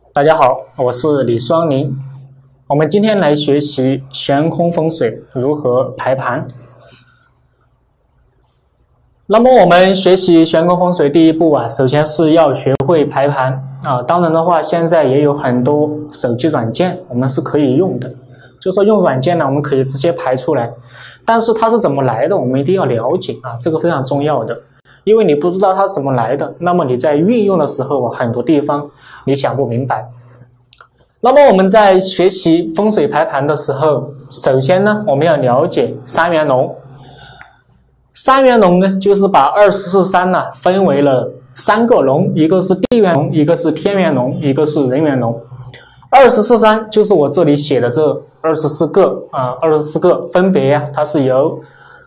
大家好，我是李双宁。我们今天来学习悬空风水如何排盘。那么我们学习悬空风水第一步首先是要学会排盘当然的话，现在也有很多手机软件我们是可以用的，就说用软件呢，我们可以直接排出来，但是它是怎么来的，我们一定要了解这个非常重要的。因为你不知道它是怎么来的，那么你在运用的时候很多地方你想不明白。那么我们在学习风水排盘的时候，首先呢，我们要了解三元龙。三元龙呢，就是把24山呢分为了3个龙，一个是地元龙，一个是天元龙，一个是人元龙。24山就是我这里写的这24个分别它是由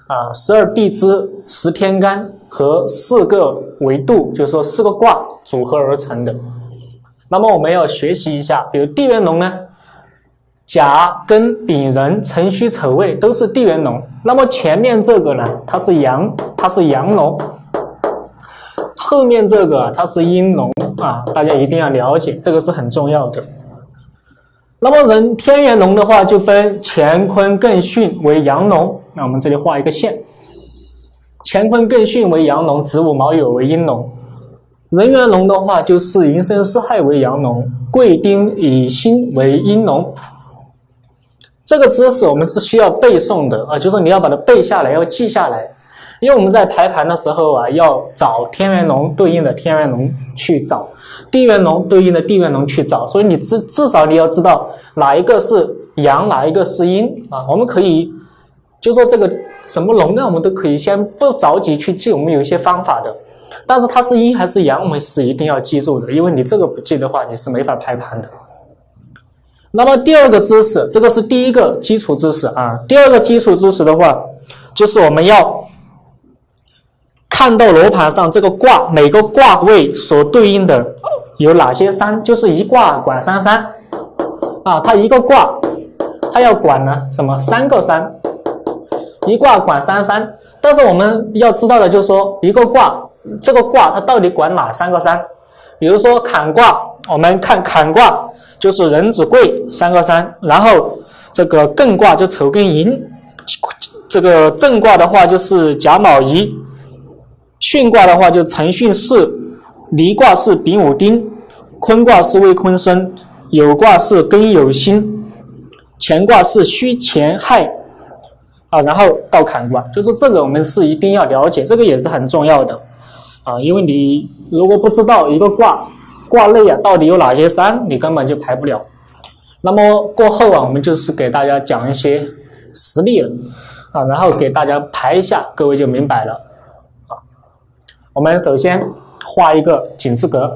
12地支、10天干和4个维度，就是说4个卦组合而成的。那么我们要学习一下，比如地元龙呢，甲庚丙壬辰戌丑未都是地元龙，那么前面这个呢它是阳龙，后面这个它是阴龙大家一定要了解，这个是很重要的。那么天元龙的话就分乾坤艮巽为阳龙，那我们这里画一个线，乾坤艮巽为阳龙，子午卯酉为阴龙。人元龙的话就是寅申巳亥为阳龙，贵丁乙辛为阴龙。这个知识我们是需要背诵的就是你要把它背下来，要记下来。因为我们在排盘的时候要找天元龙对应的天元龙去找，地元龙对应的地元龙去找，所以你至少你要知道哪一个是阳，哪一个是阴我们可以就说这个什么龙呢，我们都可以先不着急去记，我们有一些方法的。但是它是阴还是阳，我们是一定要记住的，因为你这个不记的话，你是没法排盘的。那么第二个知识，这个是第一个基础知识第二个基础知识的话，就是我们要看到罗盘上这个卦，每个卦位所对应的有哪些山，就是一卦管3山它一个卦它要管呢什么3个山，一卦管3山。但是我们要知道的就是说，一个卦这个卦它到底管哪3个山。比如说坎卦，我们看坎卦就是壬子贵3个山，然后这个艮卦就丑跟寅，这个震卦的话就是甲卯乙，巽卦的话就辰巽巳，离卦是丙午丁，坤卦是未坤申，酉卦是庚酉辛，乾卦是戌乾亥然后到坎卦，就是这个我们是一定要了解，这个也是很重要的因为你如果不知道一个卦类到底有哪些山，你根本就排不了。那么过后我们就是给大家讲一些实例了然后给大家排一下，各位就明白了我们首先画一个井字格，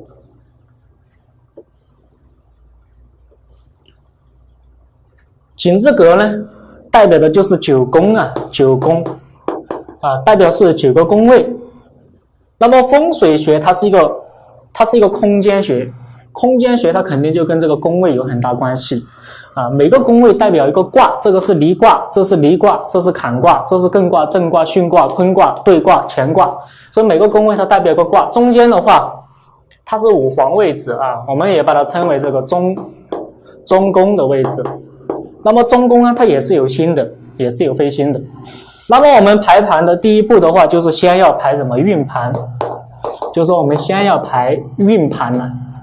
井字格呢代表的就是9宫9宫代表是9个宫位。那么风水学它是一个空间学，空间学它肯定就跟这个宫位有很大关系每个宫位代表一个卦，这个是离卦，这是离卦，这是坎卦，这是艮卦、震卦、巽卦、坤卦、兑卦、乾卦，所以每个宫位它代表一个卦。中间的话它是5黄位置我们也把它称为这个中宫的位置。那么中宫呢，它也是有星的，也是有飞星的。那么我们排盘的第一步的话，就是先要排什么运盘，就是说我们先要排运盘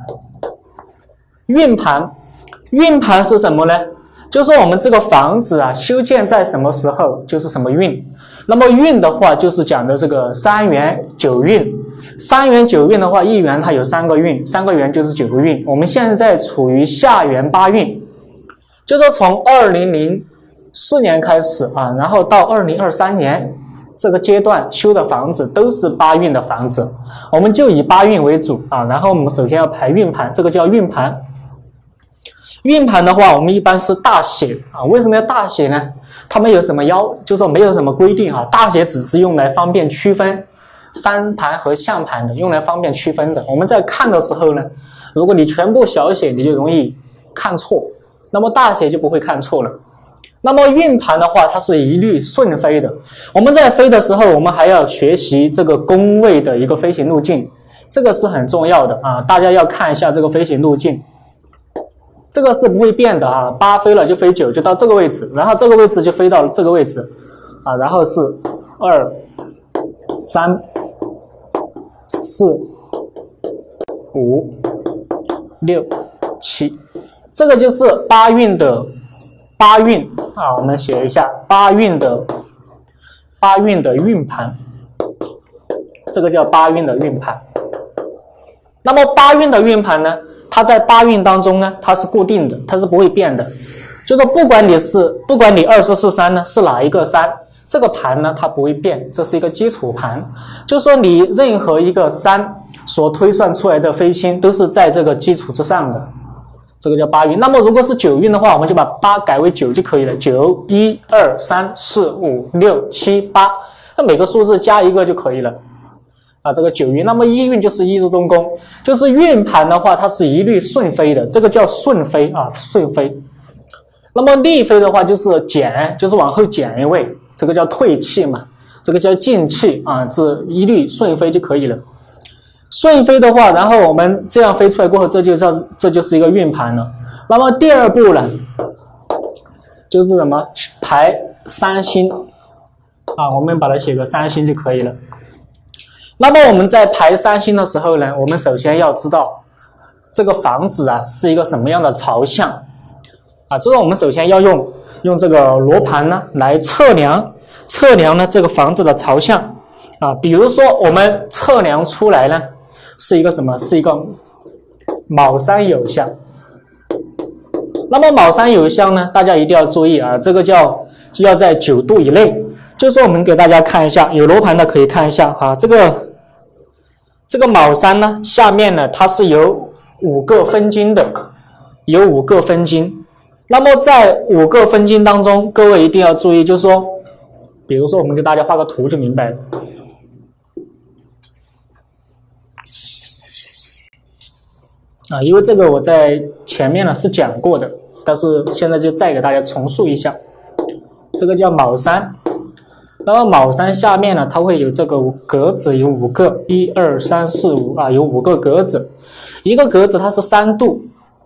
运盘是什么呢？就是说我们这个房子修建在什么时候就是什么运。那么运的话就是讲的这个3元9运。3元9运的话，一元它有3个运，3个元就是9个运。我们现在处于下元8运，就是说从2004年开始然后到2023年这个阶段修的房子都是8运的房子，我们就以8运为主然后我们首先要排运盘，这个叫运盘。运盘的话我们一般是大写为什么要大写呢？它没有什么就是说没有什么规定大写只是用来方便区分山盘和象盘的，用来方便区分的。我们在看的时候呢，如果你全部小写你就容易看错，那么大写就不会看错了。那么运盘的话它是一律顺飞的，我们在飞的时候我们还要学习这个宫位的一个飞行路径， 这个是很重要的啊，大家要看一下这个飞行路径。这个是不会变的啊，8飞了就飞9，就到这个位置，然后这个位置就飞到这个位置啊，然后是2、3、4、5、6、7，这个就是8运的啊，我们写一下8运的运盘，这个叫8运的运盘。那么8运的运盘呢，它在8运当中呢，它是固定的，它是不会变的。就说不管你24、43呢是哪一个3，这个盘呢它不会变，这是一个基础盘。就说你任何一个3所推算出来的飞星都是在这个基础之上的，这个叫8运。那么如果是9运的话，我们就把8改为9就可以了。9、1、2、3、4、5、6、7、8，那每个数字加一个就可以了。啊，这个9运，那么1运就是一入中宫，就是运盘的话，它是一律顺飞的，这个叫顺飞啊，顺飞。那么逆飞的话就是减，就是往后减一位，这个叫退气嘛，这个叫进气啊，这一律顺飞就可以了。顺飞的话，然后我们这样飞出来过后，这就是一个运盘了。那么第二步呢，就是什么排3星啊，我们把它写个3星就可以了。那么我们在排3星的时候呢，我们首先要知道这个房子啊是一个什么样的朝向啊，所以我们首先要用这个罗盘呢来测量呢这个房子的朝向啊。比如说我们测量出来呢是一个什么？是一个卯3酉向。那么卯3酉向呢，大家一定要注意啊，这个就要在9度以内。就是说我们给大家看一下，有罗盘的可以看一下啊，这个卯3呢，下面呢它是有5个分金的，有5个分金。那么在5个分金当中，各位一定要注意，就是说，比如说我们给大家画个图就明白了。啊，因为这个我在前面呢是讲过的，但是现在就再给大家重述一下。这个叫卯3。那么卯3下面呢，它会有这个格子，有5个，1、2、3、4、5啊，有5个格子。一个格子它是3度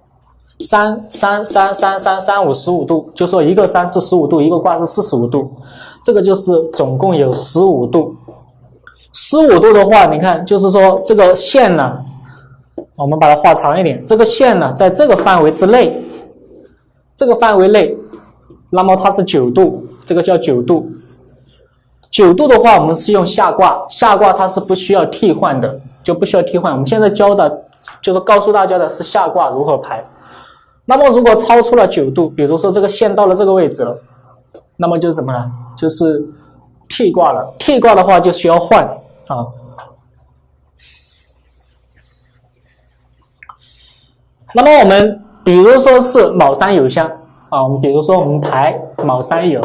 ，3、3、3、3、3、3、5、15度，就说一个3是15度，一个卦是45度，这个就是总共有15度。15度的话，你看就是说这个线呢，我们把它画长一点，这个线呢在这个范围之内，这个范围内，那么它是9度，这个叫9度。9度的话，我们是用下卦，下卦它是不需要替换的，就不需要替换。我们现在教的就是告诉大家的是下卦如何排。那么如果超出了9度，比如说这个线到了这个位置了，那么就是什么呢？就是替卦了。替卦的话就需要换啊。那么我们比如说是卯3酉向啊，我们比如说我们排卯3酉。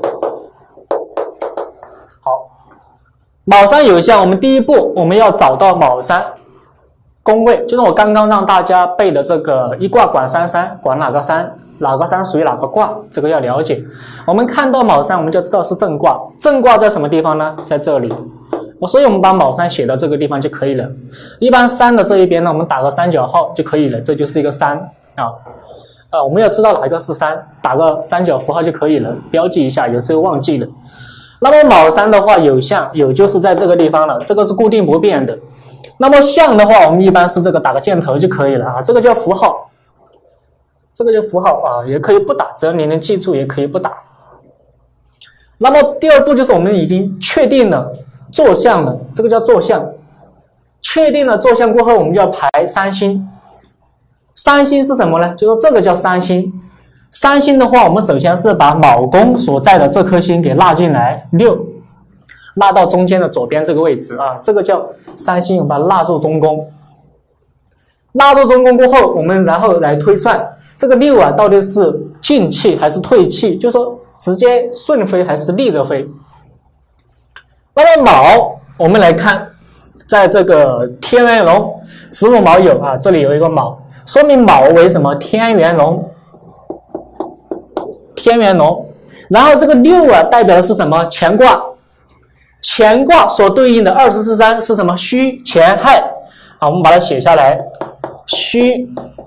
卯3酉向，我们第一步我们要找到卯3宫位，就是我刚刚让大家背的这个一卦管33，管哪个3，哪个3属于哪个卦，这个要了解。我们看到卯3，我们就知道是正卦，正卦在什么地方呢？在这里。所以我们把卯3写到这个地方就可以了。一般3的这一边呢，我们打个三角号就可以了，这就是一个3啊。我们要知道哪一个是3，打个三角符号就可以了，标记一下，有时候忘记了。那么卯3的话，酉向，酉就是在这个地方了，这个是固定不变的。那么向的话，我们一般是这个打个箭头就可以了啊，这个叫符号，这个叫符号啊，也可以不打，只要你能记住，也可以不打。那么第二步就是我们已经确定了坐向了，这个叫坐向。确定了坐向过后，我们就要排3星。3星是什么呢？就说这个叫3星。3星的话，我们首先是把卯宫所在的这颗星给纳进来，6，纳到中间的左边这个位置啊，这个叫3星，我们把它纳入中宫。纳入中宫过后，我们然后来推算这个6啊，到底是进气还是退气，就是说直接顺飞还是逆着飞。那么卯，我们来看，在这个天元龙子午卯酉啊，这里有一个卯，说明卯为什么？天元龙。天元龙，然后这个6啊代表的是什么？乾卦，乾卦所对应的24、3是什么？戌、乾、亥好，我们把它写下来，戌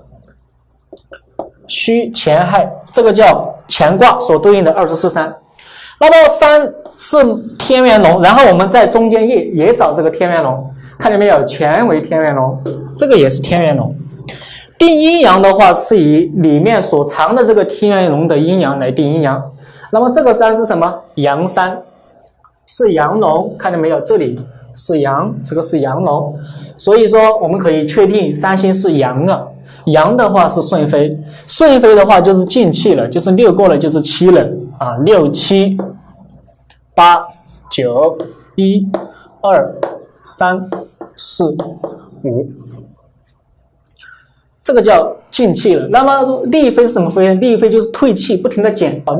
乾亥，这个叫乾卦所对应的24、3。那么3是天元龙，然后我们在中间也找这个天元龙，看见没有？乾为天元龙，这个也是天元龙。定阴阳的话是以里面所藏的这个天元龙的阴阳来定阴阳。那么这个3是什么？阳3，是阳龙，看见没有？这里是阳，这个是阳龙，所以说我们可以确定3星是阳的。阳的话是顺飞，顺飞的话就是进气了，就是6过了就是7了啊，6、7、8、9、1、2、3、4、5，这个叫进气了。那么逆飞是什么飞呢？逆飞就是退气，不停的减啊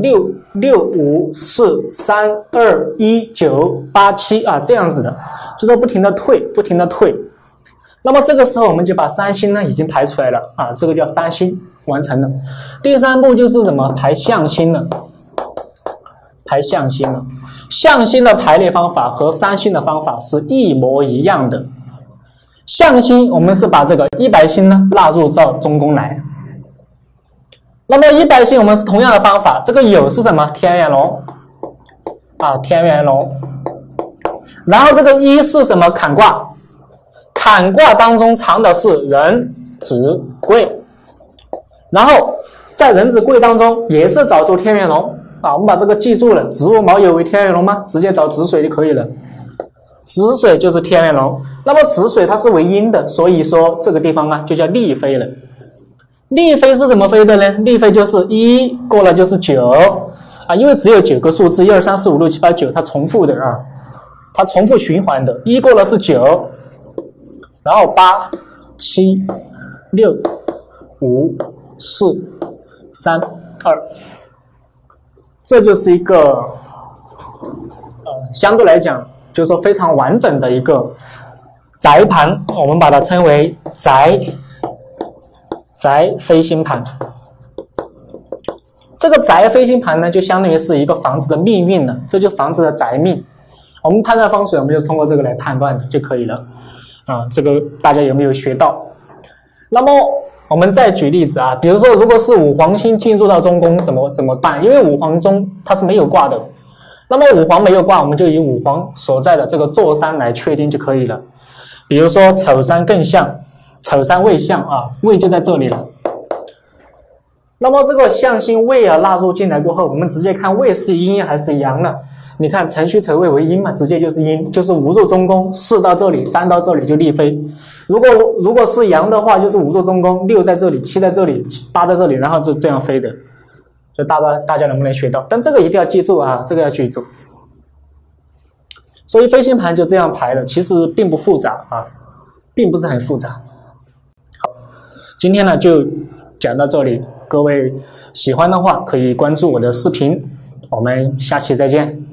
，6、5、4、3、2、1、9、8、7啊，这样子的，就说不停的退，不停的退。那么这个时候我们就把3星呢已经排出来了啊，这个叫3星完成了。第3步就是什么？排象星了，排象星了。象星的排列方法和3星的方法是一模一样的。象星我们是把这个100星呢纳入到中宫来。那么100星我们是同样的方法，这个酉是什么？天元龙啊，天元龙。然后这个1是什么？坎卦。坎卦当中藏的是壬子癸，然后在壬子癸当中也是找出天元龙啊，我们把这个记住了，子午卯酉为天元龙吗？直接找子水就可以了，子水就是天元龙。那么子水它是为阴的，所以说这个地方啊就叫逆飞了。逆飞是怎么飞的呢？逆飞就是1过了就是9啊，因为只有9个数字，1、2、3、4、5、6、7、8、9，它重复的啊，它重复循环的。1过了是9。然后8、7、6、5、4、3、2，这就是一个相对来讲就是说非常完整的一个宅盘，我们把它称为宅飞星盘。这个宅飞星盘呢，就相当于是一个房子的命运了，这就房子的宅命。我们判断风水，我们就是通过这个来判断的就可以了。啊，这个大家有没有学到？那么我们再举例子啊，比如说如果是五黄星进入到中宫怎么办？因为五黄中它是没有卦的，那么五黄没有卦，我们就以五黄所在的这个坐山来确定就可以了。比如说丑山艮象，丑山未象啊，未就在这里了。那么这个象星未啊纳入进来过后，我们直接看未是阴还是阳呢？你看辰戌丑未为阴嘛，直接就是阴，就是5入中宫，4到这里，3到这里就逆飞。如果是阳的话，就是5入中宫，6在这里，7在这里，8在这里，然后就这样飞的。就大家能不能学到？但这个一定要记住啊，这个要记住。所以飞星盘就这样排的，其实并不复杂啊，并不是很复杂。好，今天呢就讲到这里，各位喜欢的话可以关注我的视频，我们下期再见。